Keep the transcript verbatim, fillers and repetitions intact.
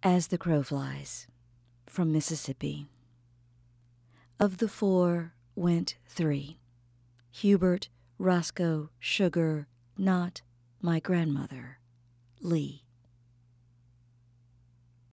As the Crow Flies, from Mississippi. Of the four went three, Hubert, Roscoe, Sugar, not my grandmother, Lee.